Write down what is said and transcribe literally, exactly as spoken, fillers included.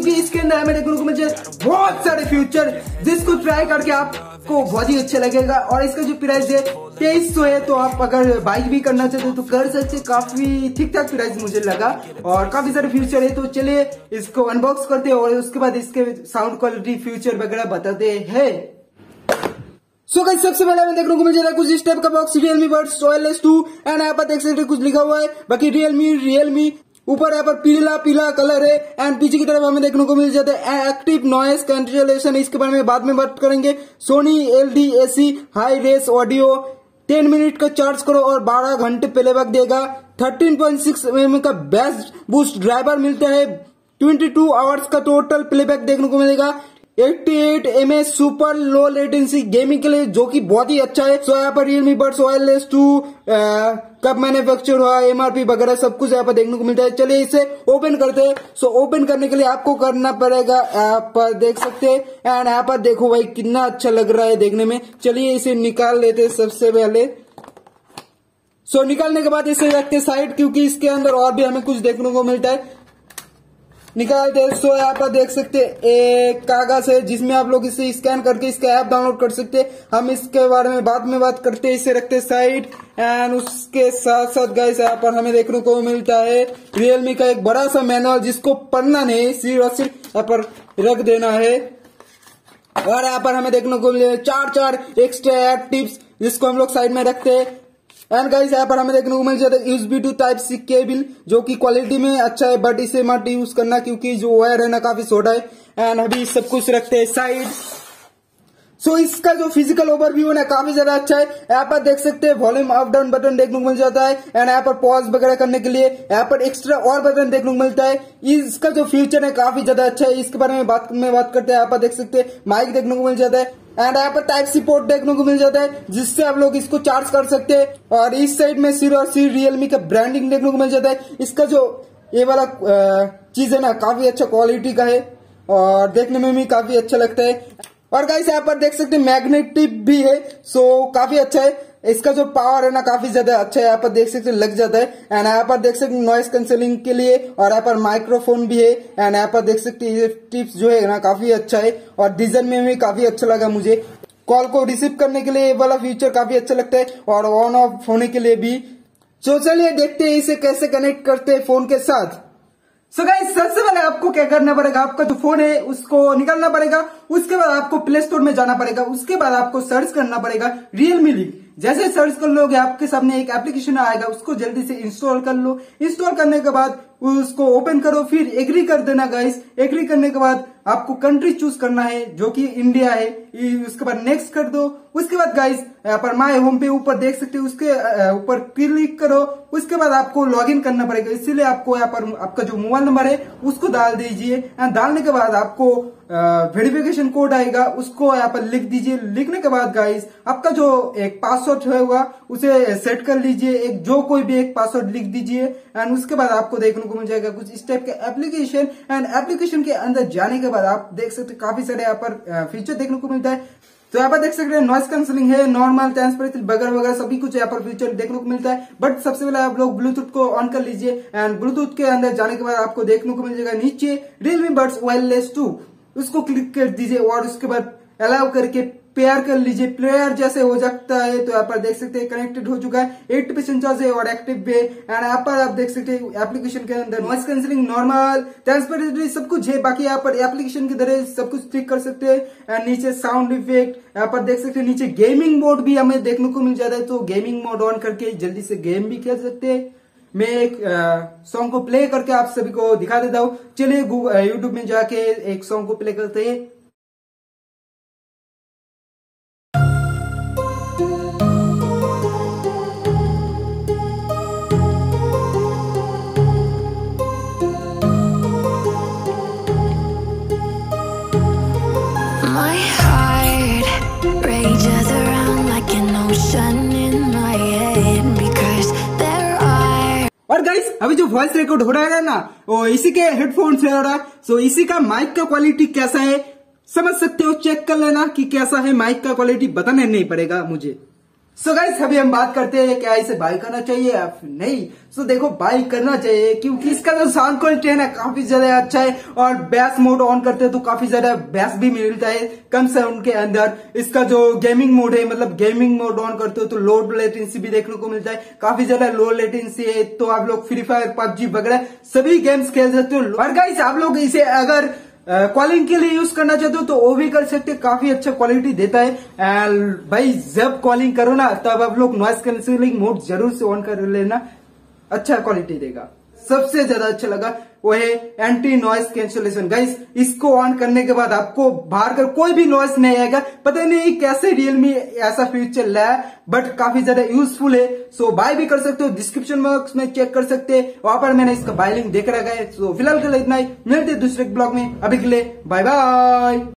क्योंकि इसके अंदर हमें देखने को मिल जाए बहुत सारे फीचर जिसको ट्राई करके आपको बहुत ही अच्छा लगेगा। और इसका जो प्राइस है तेईस सौ है, तो आप अगर बाइक भी करना चाहते हो तो कर सकते, काफी ठीक ठाक प्राइस मुझे लगा और काफी सारे फीचर है। तो चलिए इसको अनबॉक्स करते हैं और उसके बाद इसके साउंड क्वालिटी फीचर वगैरह बताते हैं। सो गाइस सबसे पहले हमें देखने को मिल जाएगा कुछ इस टाइप का box, Realme buds wireless two and यहाँ पर देख सकते हैं कुछ लिखा हुआ है, बाकी रियलमी रियलमी ऊपर यहाँ पर पीला पीला कलर है एंड पीछे की तरफ हमें देखने को मिल जाता है एक्टिव नॉइस कैंसलेशन, इसके बारे में बाद में बात करेंगे। Sony L D A C high res audio, ten minute का चार्ज करो और बारह घंटे प्लेबैक देगा, thirteen point six M M का बेस्ट बूस्ट ड्राइवर मिलता है, बाईस आवर्स का टोटल प्लेबैक देखने को मिलेगा, अट्ठासी M A super low latency gaming के लिए जो कि बहुत ही अच्छा है। सो यहाँ पर रियलमी बड्स वायरलेस टू कब मैन्युफैक्चर हुआ, एमआरपी वगैरह सब कुछ यहाँ पर देखने को मिलता है। चलिए इसे ओपन करते हैं। सो ओपन करने के लिए आपको करना पड़ेगा, यहाँ पर देख सकते हैं एंड यहाँ पर देखो भाई कितना अच्छा लग रहा है देखने में। चलिए इसे निकाल लेते हैं सबसे पहले। सो निकालने के बाद इसे रखते साइड, क्योंकि इसके अंदर और भी हमें कुछ देखने को मिलता है। निकालते हैं। सो यहाँ पर देख सकते हैं एक कागज है जिसमें आप लोग इसे स्कैन करके इसका ऐप डाउनलोड कर सकते हैं। हम इसके बारे में बाद में बात करते हैं, इसे रखते हैं साइड एंड उसके साथ साथ गाइस यहाँ पर हमें देखने को मिलता है रियलमी का एक बड़ा सा मैनुअल जिसको पढ़ना नहीं, सिर्फ और सिर्फ यहाँ पर रख देना है। और यहाँ पर हमें देखने को मिले चार चार एक्स्ट्रा टिप्स जिसको हम लोग साइड में रखते हैं। एंड गाइस यहाँ पर हमें देखने को मिल जाता है USB to type C cable जो कि क्वालिटी में अच्छा है, बट इसे मत यूज करना क्योंकि जो वायर है ना काफी छोटा है। एंड अभी सब कुछ रखते हैं साइड। सो so, इसका जो फिजिकल ओवरव्यू है ना काफी ज्यादा अच्छा है। यहाँ पर देख सकते हैं वॉल्यूम अप डाउन बटन देखने को मिल जाता है एंड यहाँ पर पॉज वगैरह करने के लिए यहाँ पर एक्स्ट्रा और बटन देखने को मिलता है। इसका जो फीचर है काफी ज्यादा अच्छा है, इसके बारे में बात में बात करते हैं। यहाँ पर देख सकते हैं माइक देखने को मिल जाता है एंड यहाँ पर टाइप सी पोर्ट देखने को मिल जाता है जिससे आप लोग इसको चार्ज कर सकते हैं। और इस साइड में सिर और सिर रियलमी का ब्रांडिंग देखने को मिल जाता है। इसका जो ये वाला चीज है ना काफी अच्छा क्वालिटी का है और देखने में भी काफी अच्छा लगता है। और गाइस यहाँ पर देख सकते हैं मैग्नेटिक भी है, सो काफी अच्छा है। इसका जो पावर है ना काफी ज्यादा अच्छा है, यहाँ पर देख सकते हैं लग जाता है। एंड यहाँ पर देख सकते हैं नॉइस कैंसिलिंग के लिए और यहाँ पर माइक्रोफोन भी है। एंड यहाँ पर देख सकते हैं ये टिप्स जो है ना काफी अच्छा है और डिजाइन में भी काफी अच्छा लगा मुझे। कॉल को रिसीव करने के लिए ये वाला फीचर काफी अच्छा लगता है और ऑन ऑफ होने के लिए भी। तो चलिए देखते हैं इसे कैसे कनेक्ट करते हैं फोन के साथ। सो गाइस सबसे पहले आपको क्या करना पड़ेगा, आपका जो फोन है उसको निकालना पड़ेगा, उसके बाद आपको प्ले स्टोर में जाना पड़ेगा, उसके बाद आपको सर्च करना पड़ेगा रियलमी लिंक। जैसे सर्च कर लोगे आपके सामने एक एप्लीकेशन आएगा, उसको जल्दी से इंस्टॉल कर लो। इंस्टॉल करने के बाद उसको ओपन करो, फिर एग्री कर देना गाइस। एग्री करने के बाद आपको कंट्री चूज करना है जो कि इंडिया है, उसके बाद नेक्स्ट कर दो। उसके बाद गाइस यहाँ पर माय होम पे ऊपर देख सकते हो, उसके ऊपर क्लिक करो। उसके बाद आपको लॉगिन करना पड़ेगा, इसीलिए आपको यहाँ पर आपका जो मोबाइल नंबर है उसको डाल दीजिए। डालने के बाद आपको वेरिफिकेशन कोड आएगा, उसको यहाँ पर लिख दीजिए। लिखने के बाद गाइस आपका जो एक पासवर्ड होगा उसे सेट कर लीजिए, एक जो कोई भी एक पासवर्ड लिख दीजिए। एंड उसके बाद आपको देखने को मिल जाएगा कुछ इस टाइप का एप्लीकेशन। एंड एप्लीकेशन के अंदर जाने के बाद आप देख सकते हैं काफी सारे यहाँ पर फीचर देखने को मिलता है। तो यहाँ पर देख सकते हैं नॉइस कैंसिलिंग है, नॉर्मल ट्रांसपेरेंसी वगैरह वगैरह सभी कुछ यहाँ पर फीचर देखने को मिलता है। बट सबसे पहले आप लोग ब्लूटूथ को ऑन कर लीजिए एंड ब्लूटूथ के अंदर जाने के बाद आपको देखने को मिल जाएगा नीचे रियलमी बड्स वायरलेस टू, उसको क्लिक कर दीजिए और उसके बाद अलाउ करके पेयर कर लीजिए। प्लेयर जैसे हो जाता है तो यहाँ पर देख सकते हैं कनेक्टेड हो चुका है, एट्टी परसेंट चार्ज है और एक्टिव भी है। एंड यहाँ पर आप देख सकते हैं एप्लीकेशन के अंदर नॉइस कैंसिलिंग, नॉर्मल, ट्रांसपेरेंसी सब कुछ है। बाकी यहाँ पर एप्लीकेशन की तरह सब कुछ क्लिक कर सकते हैं। एंड नीचे साउंड इफेक्ट यहाँ पर देख सकते हैं, नीचे गेमिंग मोड भी हमें देखने को मिल जाता है, तो गेमिंग मोड ऑन करके जल्दी से गेम भी खेल सकते हैं। मैं एक सॉन्ग को प्ले करके आप सभी को दिखा देता हूँ। चलिए यूट्यूब में जाके एक सॉन्ग को प्ले करते हैं। और गाइस अभी जो वॉइस रिकॉर्ड हो रहा है ना वो इसी के हेडफोन से हो रहा है। सो इसी का माइक का क्वालिटी कैसा है समझ सकते हो, चेक कर लेना कि कैसा है माइक का क्वालिटी, बताने नहीं पड़ेगा मुझे। सो गाइस अभी हम बात करते हैं क्या इसे बाय करना चाहिए या फिर नहीं। सो so, देखो बाय करना चाहिए क्योंकि इसका जो साउंड क्वालिटी है ना काफी ज्यादा अच्छा है और बैस मोड ऑन करते हैं तो काफी ज्यादा बैस भी मिलता है कम साउंड के अंदर। इसका जो गेमिंग मोड है मतलब गेमिंग मोड ऑन करते हो तो लो लेटेंसी भी देखने को मिलता है, काफी ज्यादा लो लेटेंसी है तो आप लोग फ्री फायर पबजी वगैरह सभी गेम्स खेल सकते हो। और गाइस आप लोग इसे अगर कॉलिंग uh, के लिए यूज करना चाहते हो तो वो भी कर सकते हैं, काफी अच्छा क्वालिटी देता है। एंड भाई जब कॉलिंग करो ना तब आप लोग नॉइस कैंसिलिंग मोड जरूर से ऑन कर लेना, अच्छा क्वालिटी देगा। सबसे ज्यादा अच्छा लगा वो है एंटी नॉइस कैंसिलेशन। गाइस इसको ऑन करने के बाद आपको बाहर कर कोई भी नॉइस नहीं आएगा। पता नहीं कैसे रियलमी ऐसा फीचर लाया बट काफी ज्यादा यूजफुल है। सो बाय भी कर सकते हो, डिस्क्रिप्शन बॉक्स में चेक कर सकते हैं, वहां पर मैंने इसका बाय लिंक देख रखा है। सो फिलहाल के लिए इतना ही, मिलते हैं दूसरे ब्लॉग में, अभी के लिए बाय बाय।